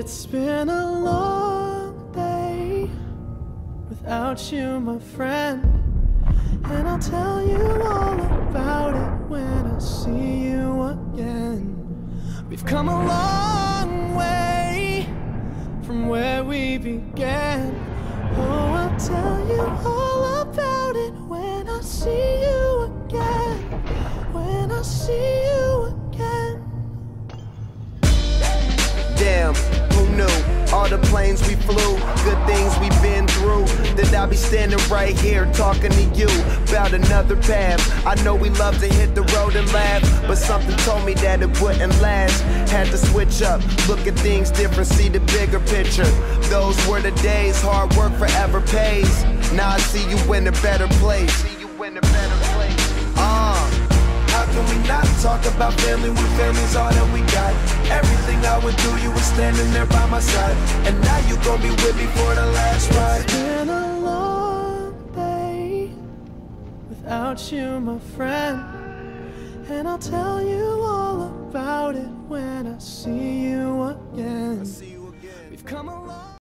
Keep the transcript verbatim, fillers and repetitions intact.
It's been a long day without you, my friend, and I'll tell you all about it when I see you again. We've come a long way from where we began. Oh, I'll tell you all about it when I see you again. When I see you again. Damn, who knew? All the planes we flew, good things we've been through, that I'll be standing right here talking to you about another path. I know we love to hit the road and laugh, but something told me that it wouldn't last. Had to switch up, look at things different, see the bigger picture. Those were the days, hard work forever pays. Now I see you in a better place. See you in a better place. Uh, how can we not talk about family when family's all that we got? Everything I would do, you were standing there by my side, and now you gon' be with me for the last ride. It's been a long day without you, my friend, and I'll tell you all about it when I see you again. See you again. We've come a long